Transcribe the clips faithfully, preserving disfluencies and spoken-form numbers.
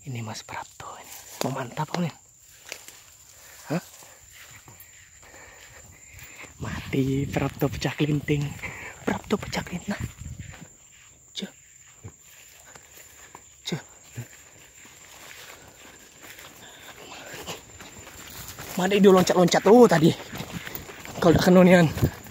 Ini Mas Prapto ini. Mau mantap Om Lin? Hah? Mati Prapto pecah kelinting. Prapto pecah kelinting. Nah. Cuh. Cuh. Mana dia loncat-loncat tuh tadi. Kalau udah kenonian.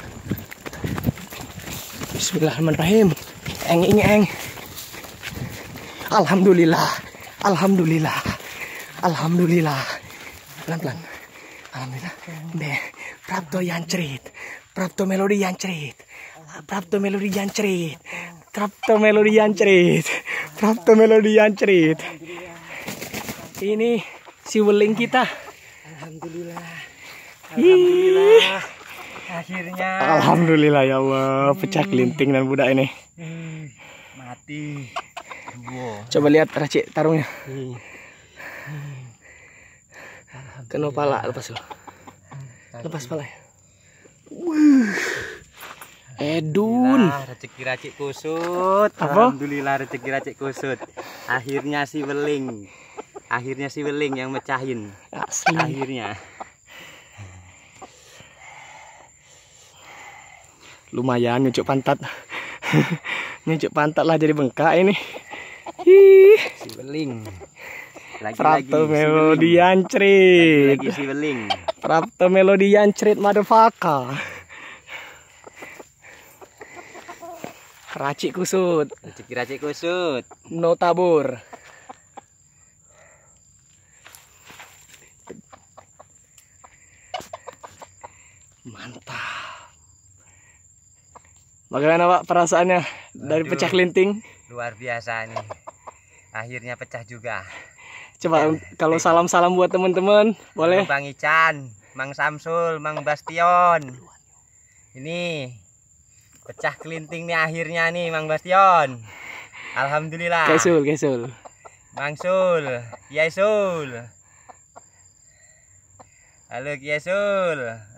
Bismillahirrahmanirrahim. Eng eng eng. Alhamdulillah. Alhamdulillah. Alhamdulillah. Pelan-pelan. Alhamdulillah. Deh, Prapto yancrit. Prapto melodi yancrit. Prapto melodi yancrit. Prapto melodi yancrit. Prapto melodi yancrit. Ini si weling kita. Alhamdulillah. Alhamdulillah. Akhirnya. Alhamdulillah ya Allah, pecah kelinting dan budak ini. Hmm, mati. Wow. Coba lihat racik tarungnya. Hmm. Kena pala, lepas lo. Lepas pala. Wuh. Edun. Rezeki-racik kusut. Apa? Alhamdulillah rezeki-racik kusut. Akhirnya si weling. Akhirnya si weling yang mecahin. Asli. Akhirnya. Lumayan nyucuk pantat. Nyucuk pantat lah jadi bengkak ini. Ih. Si weling. Prapto melodi yancrit. Lagi si weling. Prapto melodi yancrit motherfucker. Racik kusut. Rezeki-racik kusut. No tabur. Mantap. Bagaimana Pak perasaannya dari Aduh, pecah kelinting? luar biasa nih. Akhirnya pecah juga. Coba kalau salam-salam buat teman-teman, boleh? Bang Ican, Mang Samsul, Mang Bastion. Ini pecah kelinting nih akhirnya nih Mang Bastion. Alhamdulillah. Kesul, kesul. Mang Sul, Kiai Sul. Halo Kiai Sul.